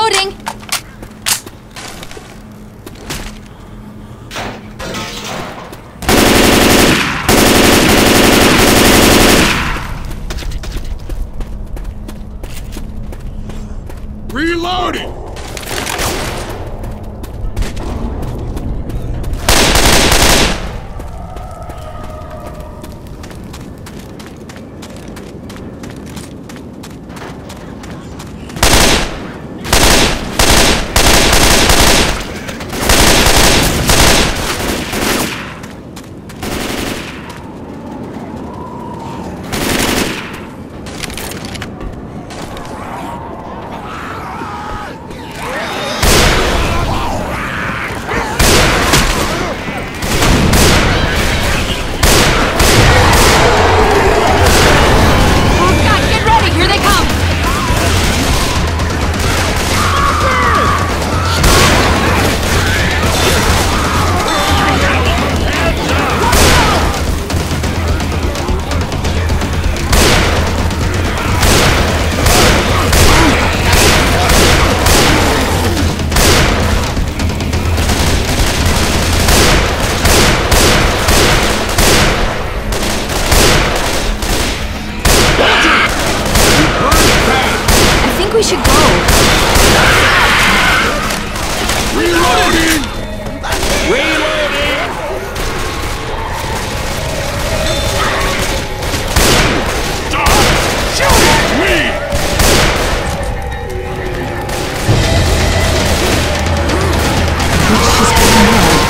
Reloading! Reloading! We should go. Reloading! Reloading! Stop! Shoot at me! What's just going on?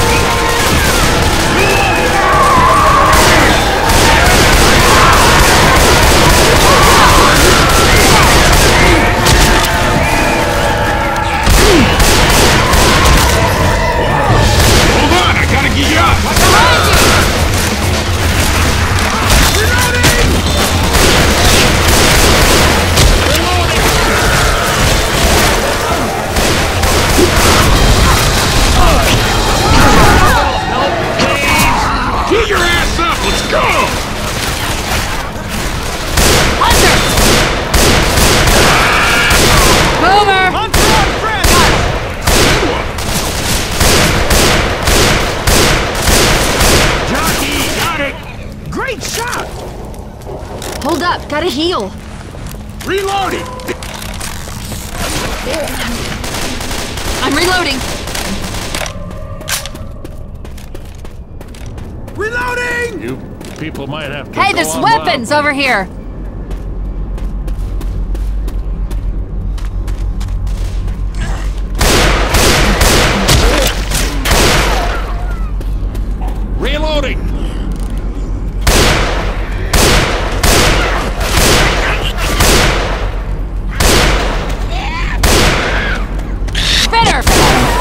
Hold up, gotta heal. Reloading! I'm reloading. Reloading! You people might have to Hey, go there's on weapons loud. over here. Reloading! Better!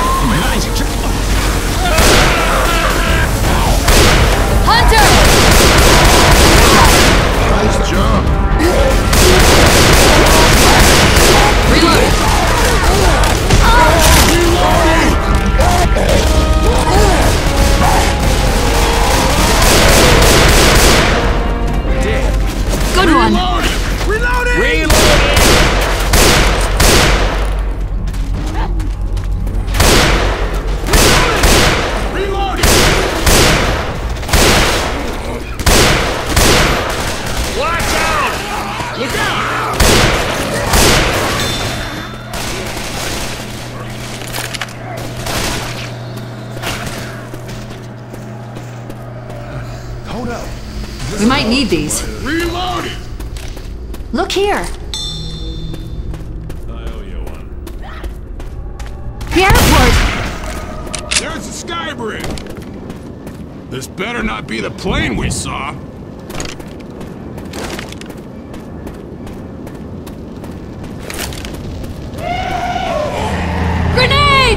Hunter! Nice job! Reload! Good one. Reloading! Reloading! Reloading! Watch out! Look out! Hold up! We might need these. Reloading! Look here. I owe you one. The airport. There's the sky bridge! This better not be the plane we saw! Grenade!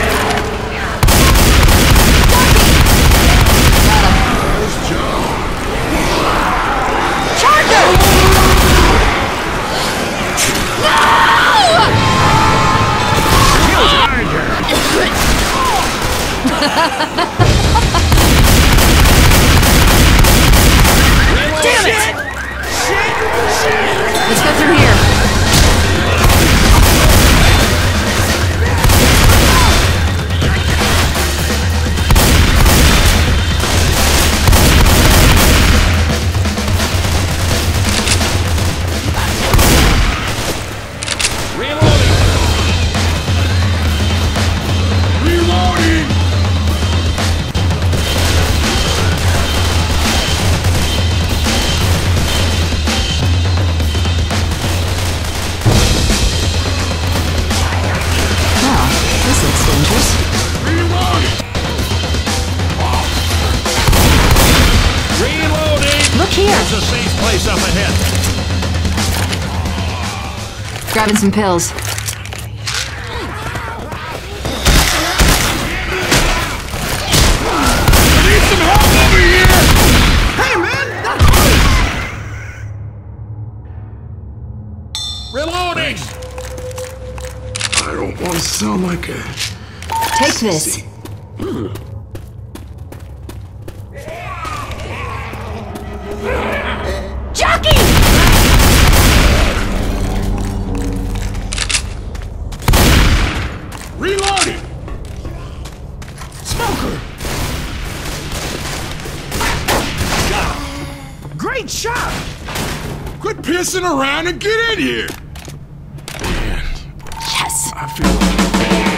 Nice job! Charger! Damn it! Let's go through here. Grabbing some pills. Need some help over here! Hey, man! Reloading! I don't want to sound like a... Take this. Jockey! Reloading! Smoker! Great shot! Quit pissing around and get in here! Man, Yes. I feel...